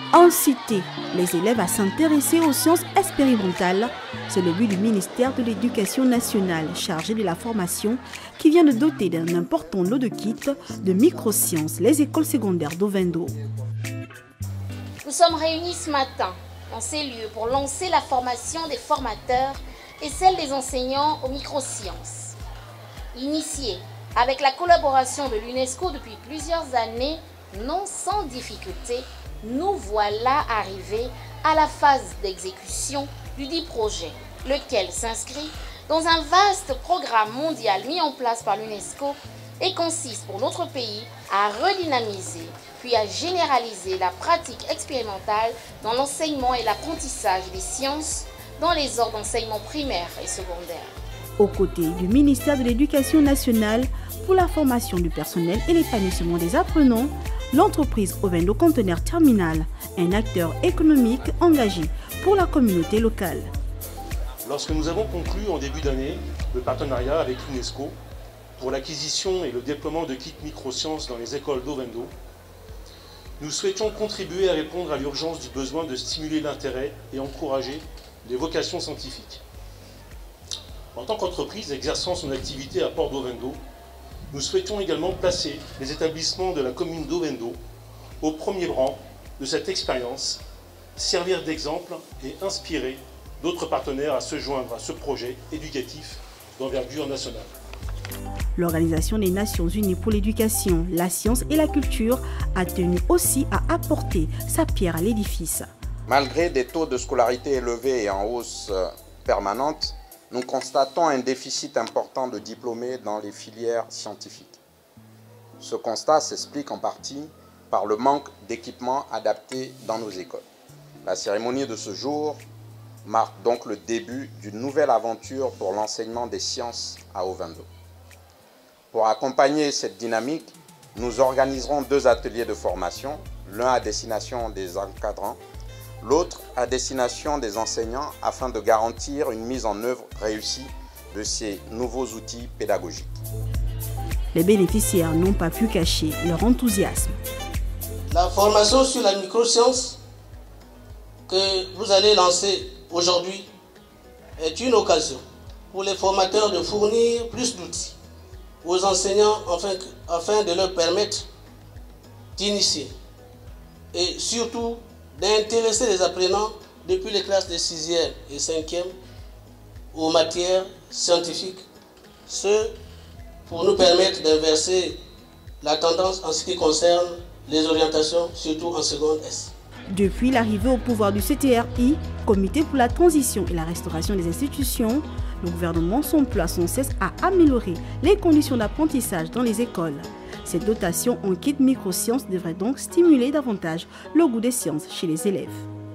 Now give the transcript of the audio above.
Inciter les élèves à s'intéresser aux sciences expérimentales, c'est le but du ministère de l'Éducation nationale chargé de la formation qui vient de doter d'un important lot de kits de microsciences les écoles secondaires d'Ovendo. Nous sommes réunis ce matin dans ces lieux pour lancer la formation des formateurs et celle des enseignants aux microsciences. Initiée avec la collaboration de l'UNESCO depuis plusieurs années, non sans difficulté, nous voilà arrivés à la phase d'exécution du dit projet, lequel s'inscrit dans un vaste programme mondial mis en place par l'UNESCO et consiste pour notre pays à redynamiser puis à généraliser la pratique expérimentale dans l'enseignement et l'apprentissage des sciences dans les ordres d'enseignement primaire et secondaire. Aux côtés du ministère de l'Éducation nationale pour la formation du personnel et l'épanouissement des apprenants, l'entreprise Ovendo Conteneur Terminal, un acteur économique engagé pour la communauté locale. Lorsque nous avons conclu en début d'année le partenariat avec l'UNESCO pour l'acquisition et le déploiement de kits microsciences dans les écoles d'Ovendo, nous souhaitions contribuer à répondre à l'urgence du besoin de stimuler l'intérêt et encourager les vocations scientifiques. En tant qu'entreprise exerçant son activité à Port d'Ovendo, nous souhaitions également placer les établissements de la commune d'Ovendo au premier rang de cette expérience, servir d'exemple et inspirer d'autres partenaires à se joindre à ce projet éducatif d'envergure nationale. L'Organisation des Nations Unies pour l'éducation, la science et la culture a tenu aussi à apporter sa pierre à l'édifice. Malgré des taux de scolarité élevés et en hausse permanente, nous constatons un déficit important de diplômés dans les filières scientifiques. Ce constat s'explique en partie par le manque d'équipements adaptés dans nos écoles. La cérémonie de ce jour marque donc le début d'une nouvelle aventure pour l'enseignement des sciences à Ovendo. Pour accompagner cette dynamique, nous organiserons 2 ateliers de formation, l'un à destination des encadrants, l'autre à destination des enseignants afin de garantir une mise en œuvre réussie de ces nouveaux outils pédagogiques. Les bénéficiaires n'ont pas pu cacher leur enthousiasme. La formation sur la microscience que vous allez lancer aujourd'hui est une occasion pour les formateurs de fournir plus d'outils aux enseignants afin de leur permettre d'initier et surtout d'intéresser les apprenants depuis les classes de 6e et 5e aux matières scientifiques, ce pour nous permettre d'inverser la tendance en ce qui concerne les orientations, surtout en seconde S. Depuis l'arrivée au pouvoir du CTRI, Comité pour la transition et la restauration des institutions, le gouvernement s'emploie sans cesse à améliorer les conditions d'apprentissage dans les écoles. Cette dotation en kit microsciences devrait donc stimuler davantage le goût des sciences chez les élèves.